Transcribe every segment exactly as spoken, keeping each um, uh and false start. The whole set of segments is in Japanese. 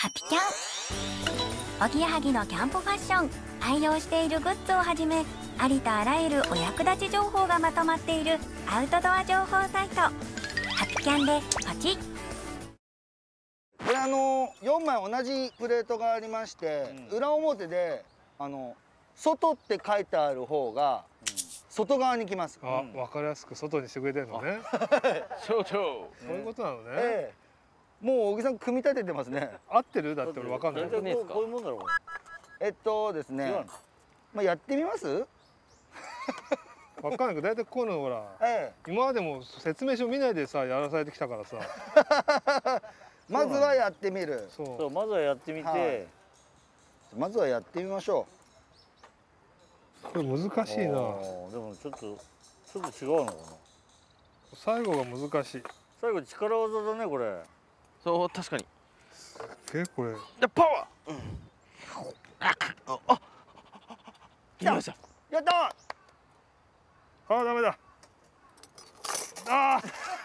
ハピキャン。おぎやはぎのキャンプファッション、愛用しているグッズをはじめ、ありとあらゆるお役立ち情報がまとまっているアウトドア情報サイト、ハピキャンでポチッ。 これあのよんまい同じプレートがありまして、うん、裏表であの外って書いてある方が外側に来ます。 あ、うん、分かりやすく外にしてくれてるのね。 そうそう。 そういうことなのね。 ええ、もう小木さん組み立ててますね。 合ってる？だって俺分かんない。 こういうもんだろう。 えっとですね。まあやってみます？ 分かんないけど大体こういうのほら、ええ、今までも説明書見ないでさやらされてきたからさ。 まずはやってみる。 そうそう、まずはやってみて、はい、 まずはやってみましょう。これ難しいな。でもちょっとちょっと違うのかな。 最後が難しい。 最後力技だねこれ。そう、確かに。 すげえこれ。 やパワー。うん、あああ。来ました。 やった。 ああダメだ。あ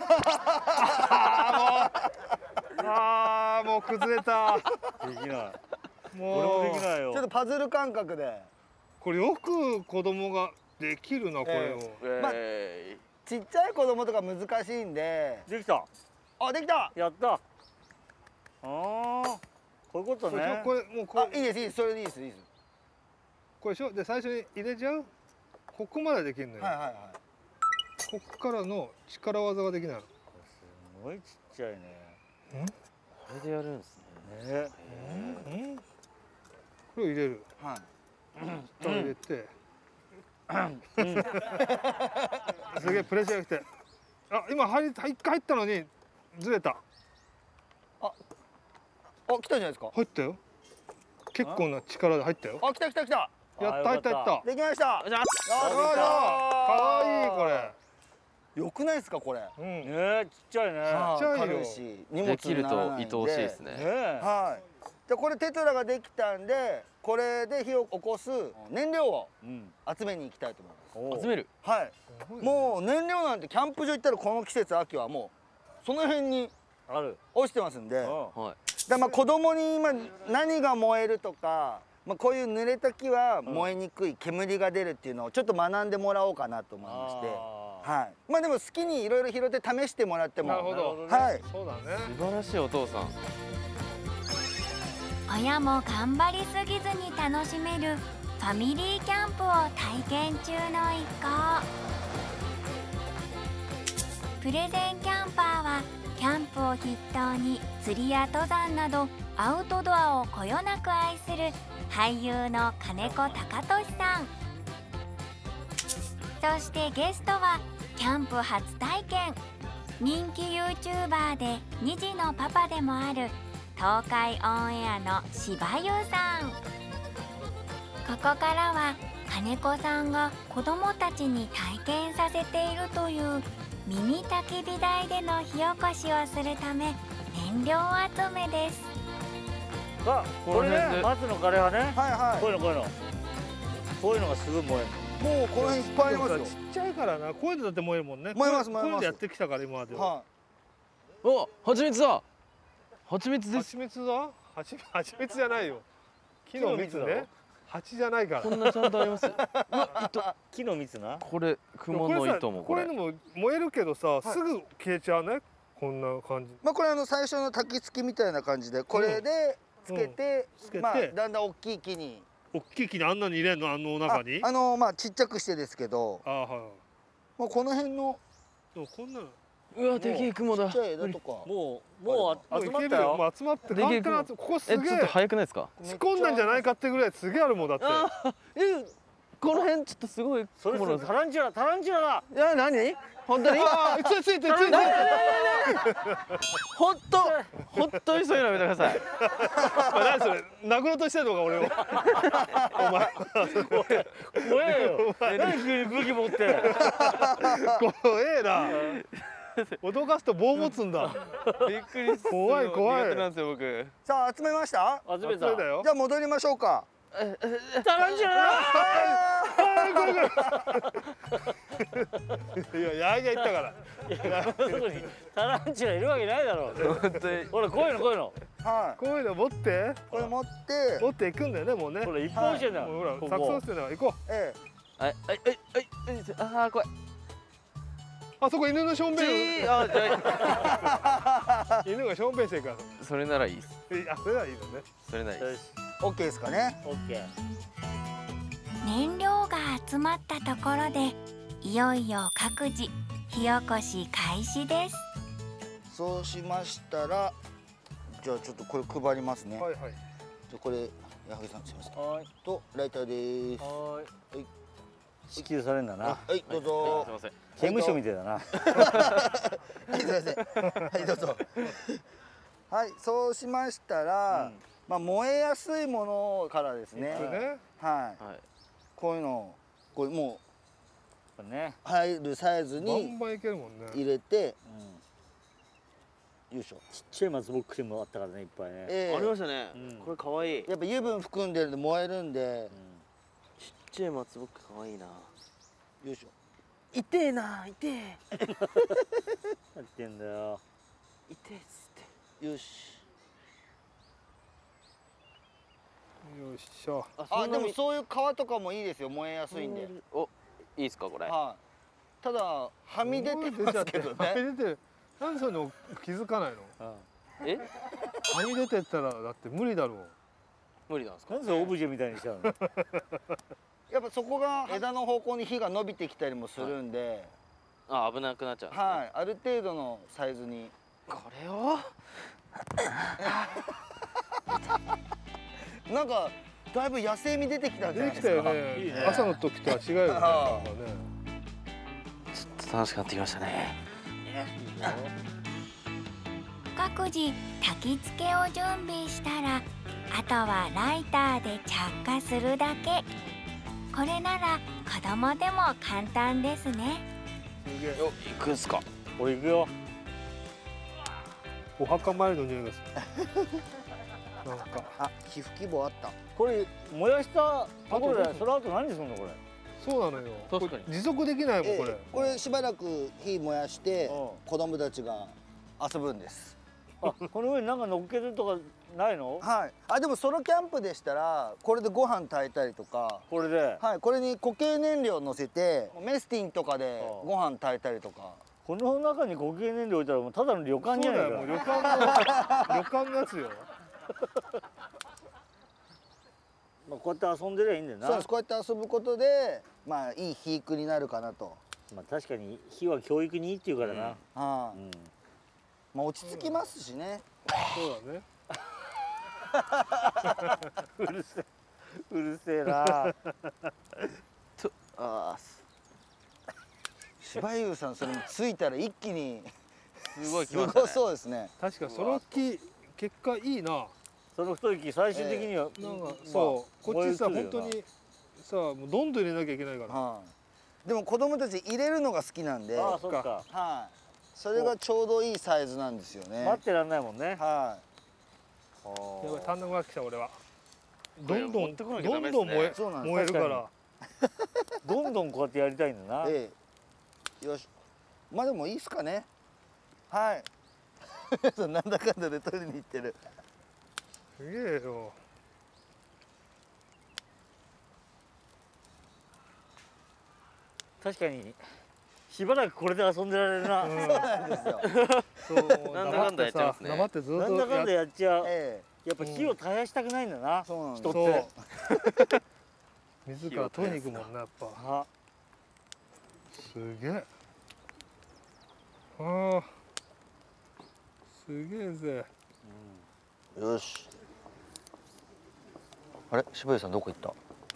あ。ああもう崩れた。 できない。 もう俺もできないよ。 ちょっとパズル感覚で。 これよく子供ができるなこれを。 えーまあ、ちっちゃい子供とか難しいんで。 できた。 あ、できた。 やった。ああ、こういうことね。 これもうこれ。あ、いいですいいです、それでいいですいいです。 これでしょ。で最初に入れちゃう。ここまでできるのよ。はいはいはい。ここからの力技ができないの。 すごいちっちゃいね。 ん？ これでやるんですね。 ね。これを入れる。はい。これ入れて。すげえプレッシャーが来て。あ、今入り一回入ったのにずれた。 あ、あ来たじゃないですか。 入ったよ。結構な力で入ったよ。 あ、来た来た来た。 やった入った入った。 できました。 よし。可愛いこれ。 よくないですかこれ。 うん。ね、ちっちゃいね。 ちっちゃいよ。 できると愛おしいですね。 はい。じゃこれテトラができたんで、これで火を起こす燃料を集めに行きたいと思います。 集める。 はい。もう燃料なんてキャンプ場行ったらこの季節秋はもうその辺にある落ちてますんで。だまあ子供に今何が燃えるとか。まあこういう濡れた木は燃えにくい、煙が出るっていうのをちょっと学んでもらおうかなと思いまして、はい。まあでも好きにいろいろ拾って試してもらっても、 なるほど、 はい。 そうだね。 素晴らしいお父さん。 親も頑張りすぎずに楽しめるファミリーキャンプを体験中の一行。プレゼンキャンパーはキャンプを筆頭に釣りや登山などアウトドアをこよなく愛する俳優の金子貴俊さん。そしてゲストはキャンプ初体験、人気 ユーチューバー でに児のパパでもある東海オンエアの柴優さん。ここからは金子さんが子どもたちに体験させているというミニ焚き火台での火起こしをするため燃料集めです。 あ、これね、松の枯れ葉ね。 はいはい。 こういうのこういうの。こういうのがすぐ燃える。 もうこの辺いっぱいありますよ。 ちっちゃいからな、こういうのだって燃えるもんね。 燃えます燃えます。 こういうのやってきたから今までは。 お、蜂蜜だ。蜂蜜です。 蜂蜜だ？蜂蜂蜜じゃないよ。木の蜜ね。蜂じゃないから。 こんなちゃんとあります。木の蜜な。これ雲の糸もこれ。 これのも燃えるけどさ、すぐ消えちゃうね。こんな感じ。 まあこれあの最初の焚き付きみたいな感じでこれでつけて、まあだんだん大きい木に。 大きい木にあんなに入れるのあの中に？ あのまあちっちゃくしてですけど。 あはい。 もうこの辺の。 でもこんなの。 うわ、でけえ雲だ。 ちっちゃい枝とか。 もうもう集まったよ。 もう集まって。でけえ雲。ここすげえ。 え、ちょっと早くないですか？ 突っ込んだんじゃないかってぐらいすげえあるもんだって。 え、この辺ちょっとすごい。それタランチュラ、タランチュラだ。いや、何？本当に？ ああ、ついついてついて。 本当、本当にそういうのやめてください。 何それ、殴ろうとしてるのか俺を。お前。 怖え。怖えよ。何急に武器持って。 怖えな。脅かすと棒持つんだ。 びっくりする。 怖い怖い。 苦手なんですよ僕。 さあ集めました？ 集めた。 じゃあ戻りましょうか。 タランチュラ。 いや、やいや言ったから。 いや、こんなとこにタランチュラいるわけないだろう。本当に。ほら、こういうの、こういうの。 はい。 こういうの持って。 これ持って。 持っていくんだよね、もうね。 これ一本してんだ。 ほら、たくさんしてんだから、行こう。 ええ。はい、はい、はい、はい。ああ、怖い。 あそこ犬のしょんべん。あ、じゃ犬がしょんべんしてるから。 それならいいです。 あ、それならいいのね。 それならいいです。 オッケーですかね。 オッケー。 燃料が集まったところで、いよいよ各自火起こし開始です。 そうしましたら、じゃあちょっとこれ配りますね。 はいはい。 じゃあこれ矢作さんすみません。 はい。 とライターです。 はい。 はい。 支給されるんだな。 はい、どうぞ。 すみません。刑務所みたいだな。 はい、すみません。はい、どうぞ。はい、そうしましたら、まあ燃えやすいものからですね。はい。こういうの、これもうね、入るサイズに入れて、よいしょ。 ちっちゃい松ぼっくりもあったからね、いっぱいね。ありましたね。これ可愛い。 やっぱ油分含んでるんで燃えるんで。 ちっちゃい松ぼっくり可愛いな。 よいしょ。 痛えな、痛え。やってんだよ。痛えっつって。 よし。 よいしょ。 あ、でもそういう皮とかもいいですよ。燃えやすいんで。 お、いいですかこれ。 はい。ただはみ出てますけどね。 はみ出てる。なんでそういうの気づかないの？ え？ はみ出てったらだって無理だろう。 無理なんですか？なんでオブジェみたいにしちゃうの？ やっぱそこが枝の方向に火が伸びてきたりもするんで。 あ、危なくなっちゃう。 はい。ある程度のサイズに。 これを。 なんかだいぶ野生味出てきたんじゃないですか。 出てきたよね。朝の時とは違うよね。 ちょっと楽しくなってきましたね。 各自焚き付けを準備したら、あとはライターで着火するだけ。これなら子供でも簡単ですね。 よ、行くんすか。俺行くよ。 お墓参りの匂いがする。なんか、 あ、火吹き棒あった。 これ燃やしたところで、その後何するのこれ。 そうなのよ。 確かに持続できないもんこれ。 これしばらく火燃やして子供たちが遊ぶんです。 あ、この上になんか乗っけるとかないの？ はい。あ、でもソロキャンプでしたらこれでご飯炊いたりとか。 これで。はい。 これに固形燃料乗せてメスティンとかでご飯炊いたりとか。 この中に固形燃料置いたらもうただの旅館じゃないか。 旅館の旅館のやつよ。 まあこうやって遊んでりゃいいんだよな。 そうです。こうやって遊ぶことで、まあいい肥育になるかなと。 まあ確かに火は教育にいいっていうからな。 はい。まあ落ち着きますしね。 そうだね。 うるせえ、うるせえな。と、ああ。 柴優さんそれについたら一気にすごいすごそうですね。 確かその木結果いいな。 その太い木最終的には、 えー、なんかそうこっちさ本当にさもうどんどん入れなきゃいけないから、 はあ、でも子供たち入れるのが好きなんで、 ああそっか、 はい、それがちょうどいいサイズなんですよね。 待ってらんないもんね。 はい。 やばい単独が来た俺は。どんどんどんどん燃え燃えるから。 どんどんこうやってやりたいんだな。 ええ、よし。まあでもいいっすかね。はい。なんだかんだで取りに行ってる。 すげえよ。 確かにしばらくこれで遊んでられるな。 そうなんですよ。 そうなんだかんだやっちゃいますね。 黙ってずっとなんだかんだやっちゃう。 ええ、やっぱ火を絶やしたくないんだな。 そうなん人って。 自ら取りに行くもんなやっぱ。すげえ。ああ。すげえぜ。 うん、よし。あれ、柴優さんどこ行った？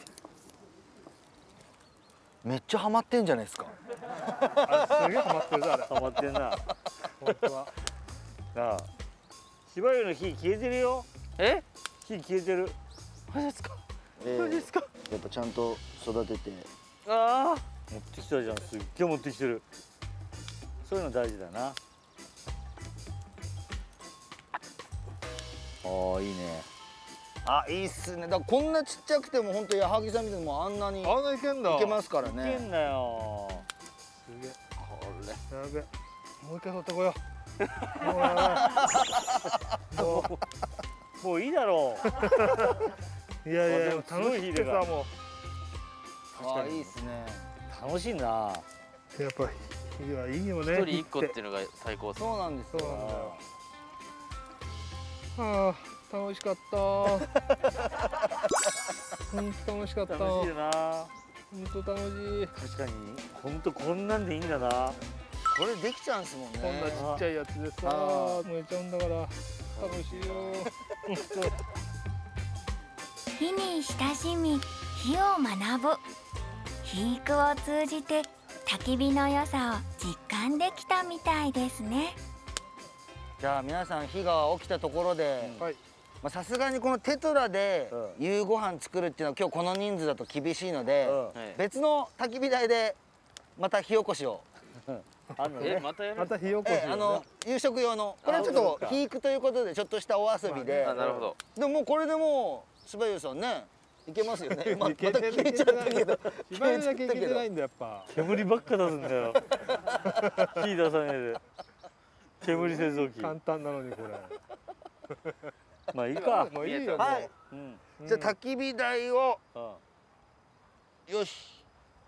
めっちゃハマってんじゃないですか。 あ、すげえハマってるなあれ。 ハマってんな。 本当は。 なあ。柴優の火消えてるよ。え？火消えてる。マジですか？マジですか？ やっぱちゃんと育てて。 ああ。持ってきたじゃん。すっげえ持ってきてる。そういうの大事だな。ああいいね。 あ、いいっすね。だからこんなちっちゃくても本当矢作さんみたいにもあんなにあんないけんだ。 いけますからね。 いけんだよ。 すげえ。 これ。 やべえ。もう一回取ってこよう。 もうやばいももういいだろういやいやあでもすごい楽しくて火がさもああいいっすね。 う楽しいな。 うやっぱ火はいいよね。 一人一個っていうのが最高っす。 そうなんですそうなんだよ。 よ。はあ楽しかった本当楽しかった楽しいよな。 本当楽しい。 確かに本当こんなんでいいんだな。 これできちゃうんすもんね。 こんなちっちゃいやつでさあ燃えちゃうんだから楽しいよ本火に親しみ火を学ぶ。火育を通じて焚き火の良さを実感できたみたいですね。 じゃあ皆さん火が起きたところで、 当。はい。 まあさすがにこのテトラでうん夕ご飯作るっていうのは今日この人数だと厳しいので、 うんはい別の焚き火台でまた火起こしを、 え、 あんのね。 またやるまた火起こしえあの夕食用のこれはちょっとそうか火育ということでちょっとしたお遊びで、 あ、なるほど。 でももうこれでもう柴優さんねいけますよね。ままいけてないた消えちゃったけど芝居だけいけてないんだやっぱ。 煙ばっか出すんだよ。火出さないで。煙製造機。 簡単なのにこれ。 まあいいか。 もういいよ。 はいうん。 もうじゃあ焚き火台をうん。 よし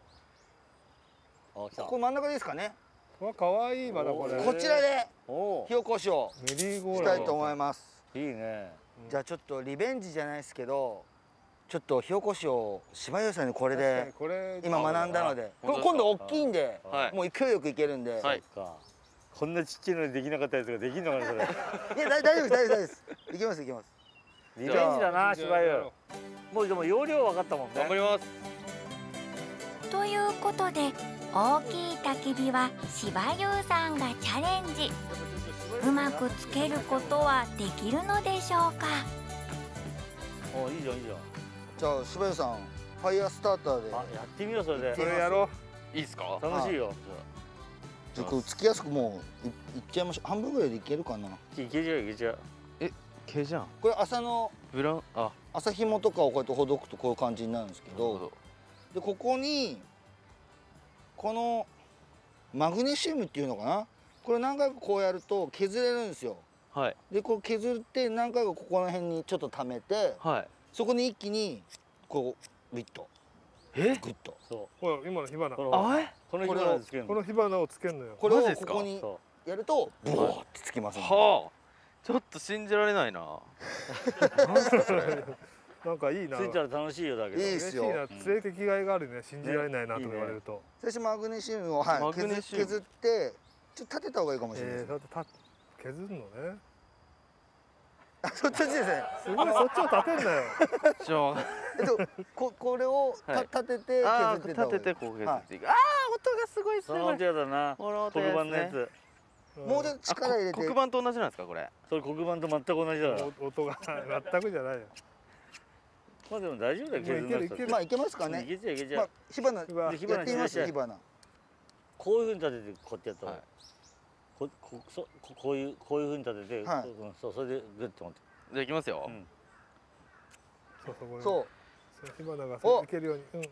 あ、来た。 これ真ん中でいいですかね。 うわ可愛いまだこれ。 おーこちらでおお火。起こしをメリーゴーしランド。 たいと思います。 いいね。 じゃあちょっとリベンジじゃないですけどちょっと火起こしを柴優さんにこれ確かでにこれ今学んだのであこれ今度大きいんではいもう勢いよくいけるんで、 はいそっか。こんなちっちゃいのにできなかったやつができんのかなそれ。 いや大大丈夫です大丈夫です大丈夫ですいけますいけます。 リベンジだな芝居。もうでも容量分かったもんね。 頑張ります。 ということで大きい焚き火は柴優さんがチャレンジ。うまくつけることはできるのでしょうか。 おいいじゃんいいじゃん。 じゃあ柴優さんファイヤースターターであやってみようそれでそ。れやろいいですか。 楽しいよ。 じゃあこれつきやすくもういいっちゃいましょう。半分ぐらいでいけるかな。 いけちゃういけちゃう。 毛じゃん。 これ朝のブラウン、あ、 朝紐とかをこうやってほどくとこういう感じになるんですけどなるほど。 でここにこのマグネシウムっていうのかなこれ何回かこうやると削れるんですよ。 はい。 でこう削って何回かここら辺にちょっと溜めてはい。 そこに一気にこうビッとえ、 グッとそほら今の火花う。ここのあれ。 この火花でつけるの。 の火花をつけるのよ。 これをマジですかここにそやるとボーってつきますんではあ。ちょっと信じられないな。 なんかいいな。 う。ついたら楽しいよだけど。 いいっすよ嬉しいな。連れてきがいがあるね。信じられないなとかね言われると。 最初マグネシウムを、はい、 マグネ削シウム削ってちょっと立てた方がいいかもしれないです、 えー、だってた削るのね。 あそっちですねすごいそっちを立てんなよ。 じゃあ、 えっとここれをた、 はい立ててあー、 削ってた方がいい立ててこう削っていく。ああ、音がすごいっすね。 その音やだな。 この音黒板のやですね。 つ。 もうちょっと力入れて黒板と同じなんですかこれ。 それ黒板と全く同じだから。 お音が全くじゃないよ。 まあでも大丈夫だよ削んなくたっていけるいけるまあいけますかいねけちゃういけちまあゃう。 火花火花やってみます火花火花こういう風に立ててこうやってやった方がいいはい。 ここそここういうこういう風に立てて、 はいそうそうそれでグッと持って。 じゃあいきますよう。ん。 そうそうこれ。 そうそう火花がおいけるように。うん。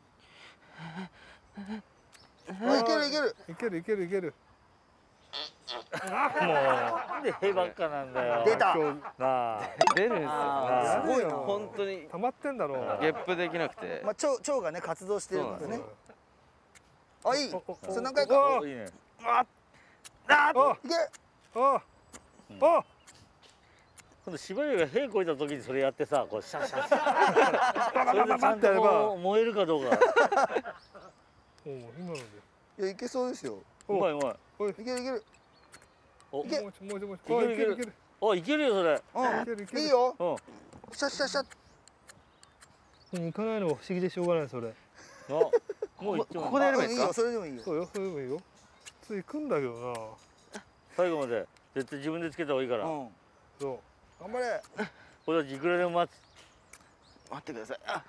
あいけるいけるいけるいけるいける。 もうなんでへばっかなんだよ。 出た今日なあ。 出るんですよ。 あすごいな本当に溜まってんだろう。 ゲップできなくてま。あ腸腸がね活動してるからそうねうんあいいおおそれ何回かおおいいね。 あおいけあうんあ今度芝居がへこいた時にそれやってさ、こうシャッシャッシャッ。それでちゃんとこう燃えるかどうか。 おお今ので。 いやいけそうですようまいうまい。 おいいけるいけるおいけもうちょもうちょもうちいけるいけるいける。 おいけるよそれ。 いけるいけるうんいいようん。 シャッシャッシャッ行かないのも不思議でしょうがないそれ。 あもう行ってもここでやればいいいいよですか。 それでもいいよそうよそれでもいいよ。普通行くんだけど最後まで絶対自分でつけた方がいいから。 うんな。そう。 頑張れ俺たちいくらでも待つ。 待ってください。あ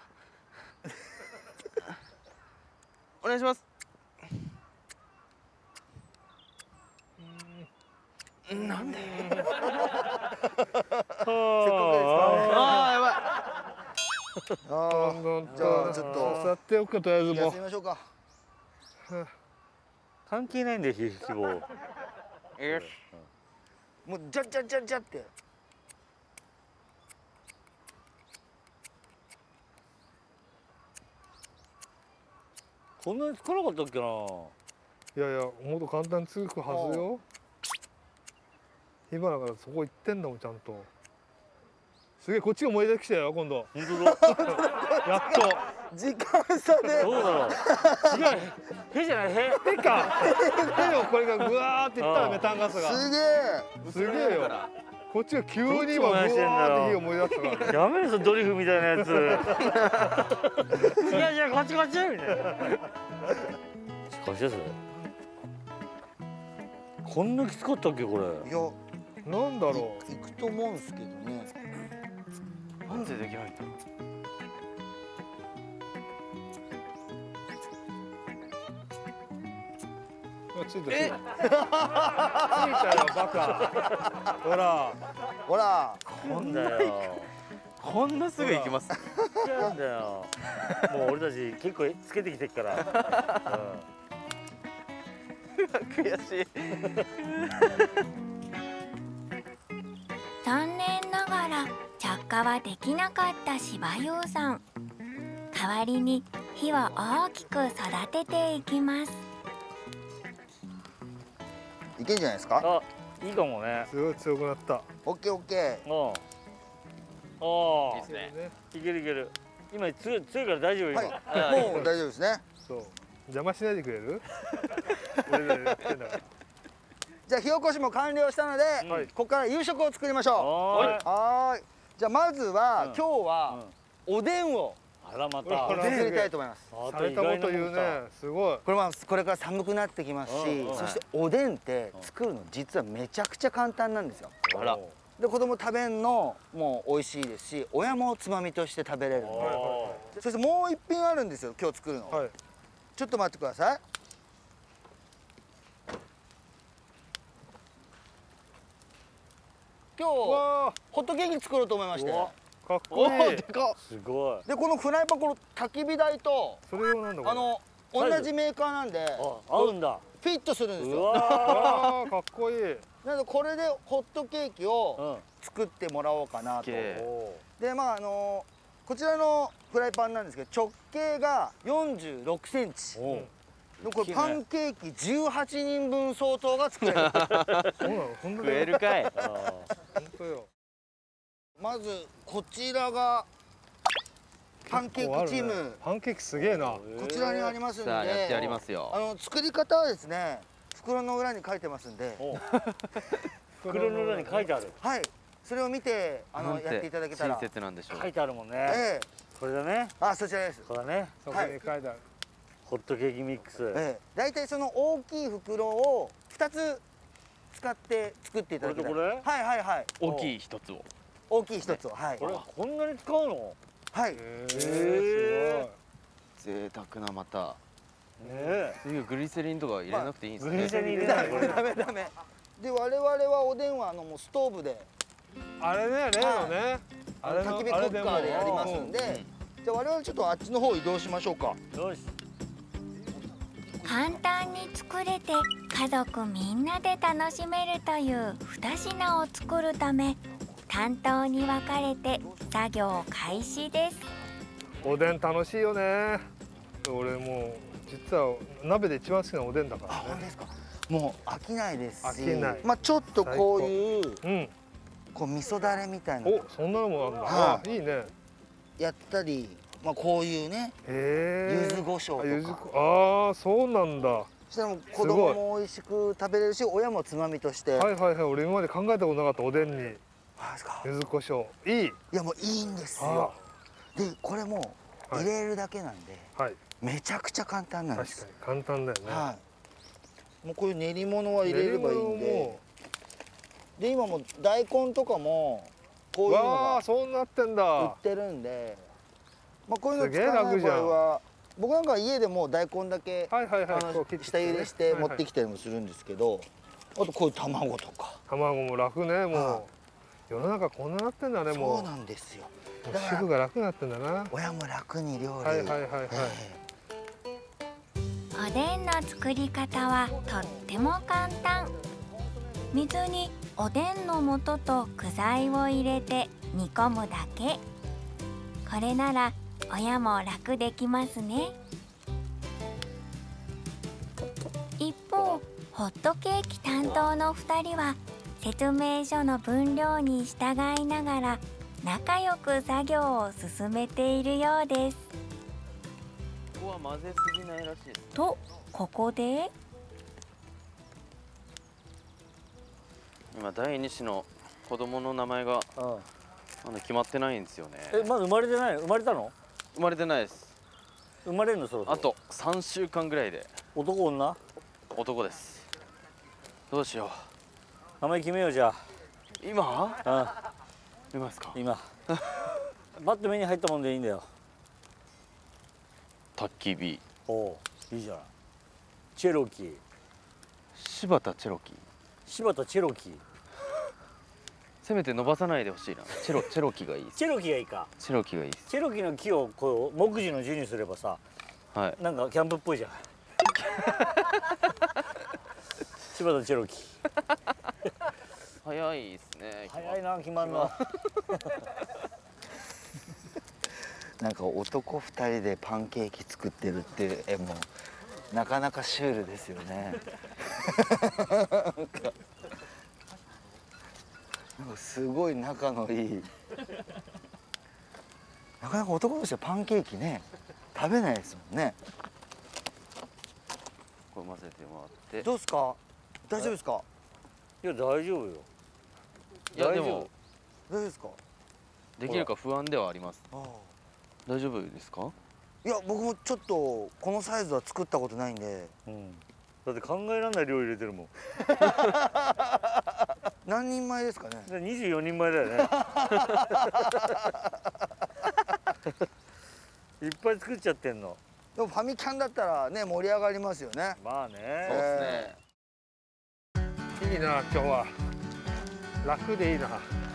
お願いします。なんで。 せっかくですからねああやばい。 あどんどんじゃあちょっと座っておくかとりあえずもうー休みましょうか関係ないんだよ、希望。 よし。 もうジャッジャッジャッジャって。 こんなにつかなかったっけな。 いやいやもっと簡単につくはずよ。今だからそこ行ってんだもんちゃんと。すげえこっちが燃えてきたよ今度。 本当だ。 やっと。 時間差で。 どうだろう。違う。へじゃないへ。 へか。へよこれがぐわーっていったらメタンガスが。 すげえ。 すげえよ。こっちが急に今ぐわーって火を燃え出したから。 やめろそのドリフみたいなやつ。いやいやこっちこっちみたいな。しかしですね。こんなきつかったっけこれ。 いや。 なんだろう。行くと思うんすけどね。 なんでできないんだ。 ついてる。ついたよバカ。ほら。 ほら。 こんだよ。 こんなすぐ行きます。 なんだよ。もう俺たち結構つけてきてるから。 悔しい。 残念ながら着火はできなかった柴優さん。代わりに火を大きく育てていきます。 いけんじゃないですか。 あ、いいかもね。 すごい強くなった。 オッケーオッケー。うん。ああ。 いいですね。 いけるいける。今強い強いから大丈夫今。 はい。もう大丈夫ですね。 そう。邪魔しないでくれる？俺らやってんだから。 じゃあ火起こしも完了したので、 はい、 ここから夕食を作りましょう。はい。はい。じゃあまずは、うん、今日は、うん、おでんをあらまた作りたいと思います。 されたこと言うね。すごい。 これはこれから寒くなってきますし、そしておでんって作るの実はめちゃくちゃ簡単なんですよ。 あら。 で子供食べんのもう美味しいですし、親もつまみとして食べれるんで。そしてもう一品あるんですよ今日作るの。はい、ちょっと待ってください。今日ホットケーキ作ろうと思いまして。 かっこいい。 でかっ。 すごい。 でこのフライパンこの焚き火台とそれ用なんだこれ。 あの同じメーカーなんで合うんだ。 フィットするんですよ。 わあかっこいい。 なのでこれでホットケーキを作ってもらおうかなと。でまああのこちらのフライパンなんですけど直径がよんじゅうろくセンチ。でこれパンケーキじゅうはちにんぶん相当が作れる。 そうなの？ 食えるかい。 本当よ。 まずこちらがパンケーキチーム。ね、 パンケーキすげえな。 こちらにありますんで。 さあやってやりますよ。 あの作り方はですね、袋の裏に書いてますんで。 袋の裏に書いてある。 はい。それを見てあのやっていただけたら。 親切なんでしょう。 書いてあるもんね。 ええ。 これだね。 あ、そちらです。 これだね。 そこに書いてある。 ホットケーキミックス。 ええ。だいたいその大きい袋を二つ使って作っていただけたら。 これとこれ？ はいはいはい。 大きい一つを。 大きい一つを。はい。 これこんなに使うの？ はい。 ええ、すごい。贅沢なまた。 ねえ。 次グリセリンとか入れなくていいんですね。 グリセリン入れない。 ダメダメ。で我々はおでんはあのもうストーブで。 あれね、例のね。 あれ焚き火クッカーでやりますんで。じゃあ我々ちょっとあっちの方移動しましょうか。 よし。 簡単に作れて家族みんなで楽しめるというに品を作るため担当に分かれて作業開始です。 おでん楽しいよね。俺もう実は鍋で一番好きなおでんだから、ね。 あ、本当ですか。もう飽きないですし。 飽きない。 まあちょっとこういう、 うん、 こう味噌だれみたいな。 お、そんなのもあるんだ。はあ、いいね。 やったり。まあこういうね、柚子胡椒とか。 ああ、そうなんだ。 そしたらもう子供も美味しく食べれるし、親もつまみとして。 はいはいはい、俺今まで考えたことなかったおでんに。柚子胡椒、いい。 いやもういいんですよ。で、これも入れるだけなんで、はい、めちゃくちゃ簡単なんです。 確かに簡単だよね。はい。 もうこういう練り物は入れればいいんで。で、今も大根とかもこういうのがそうなってんだ。 売ってるんで。まあこういうの使わない場合は僕なんかは家でもう大根だけ下茹でして持ってきたりもするんですけど、あとこういう卵とか卵も楽ね。もう世の中こんななってんだね。もうそうなんですよ。 主婦が楽になってんだな。 親も楽に料理。 はいはいはいはい。 おでんの作り方はとっても簡単。水におでんの素と具材を入れて煮込むだけ。これなら親も楽できますね。一方ホットケーキ担当のふたりは説明書の分量に従いながら仲良く作業を進めているようです。 ここは混ぜすぎないらしいです。 とここで今第二子の子供の名前がうん、 まだ決まってないんですよね。 え、まだ生まれてないの？生まれたの？ 生まれてないです。 生まれるのそろそろ。 あとさんしゅうかんぐらいで。 男女？ 男です。どうしよ名前決めようじゃう。今？ あ。 今ですかうん、。今。バッと目に入ったもんでいいんだよ。 焚き火。 おお、いいじゃない。チェロキー。 柴田チェロキー。 柴田チェロキー。 せめて伸ばさないでほしいな。チェロチェロキーがいいです。 チェロキーがいいか。 チェロキーがいいです。 チェロキーの木をこう木樹の樹にすればさ、 はい。 なんかキャンプっぽいじゃん。柴田チェロキー。 早いですね。 早いな、決まんの。 なんか男ふたりでパンケーキ作ってるってえもうなかなかシュールですよね。なんかすごい仲のいい。なかなか男としてパンケーキね食べないですもんね。 これ混ぜてもらって。 どうですか？大丈夫ですか？ いや、大丈夫よ。 いや大丈夫でも大丈夫ですか？ できるか不安ではあります。 ああ。 大丈夫ですか？ いや僕もちょっとこのサイズは作ったことないんで。 うん。だって考えられない量入れてるもん。 何人前ですかね？ にじゅうよにんまえだよね。いっぱい作っちゃってんの。 でもファミキャンだったらね盛り上がりますよね。 まあね。 そうですね。 いいな今日は楽でいいな。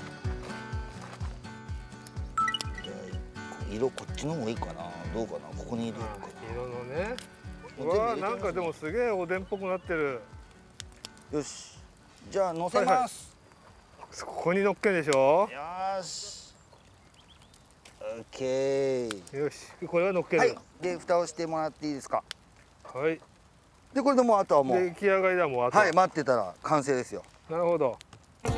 色こっちの方がいいかな。どうかな。ここに入れるか色のね。うな。 わーなんかでもすげえおでんっぽくなってる。 よし。じゃあ乗せます。 ここに乗っけんでしょ。 よーし。オッケー。 よしこれは乗っける。 はい。で蓋をしてもらっていいですか。 はい。 でこれでもうあとはもう出来上がりだもうあと。 はい待ってたら完成ですよ。 なるほど。 今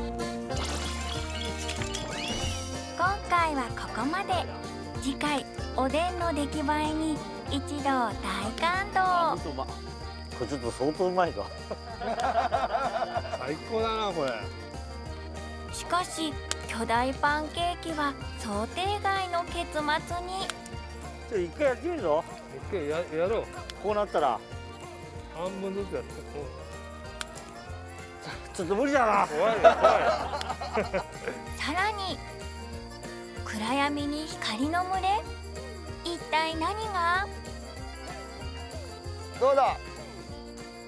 回はここまで。次回おでんの出来栄えに一同大感動。 これちょっと相当うまいぞ。 最高だなこれ。 しかし巨大パンケーキは想定外の結末に。 ちょっと一回やってみるぞ。 一回ややろう。 こうなったら半分ずつやって。 ちょっと無理だな。 怖いよ怖い。 さらに暗闇に光の群れ。一体何が？ どうだ。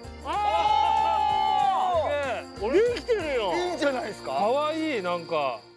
俺できてるよ。 いいんじゃないですか。 可愛いなんか。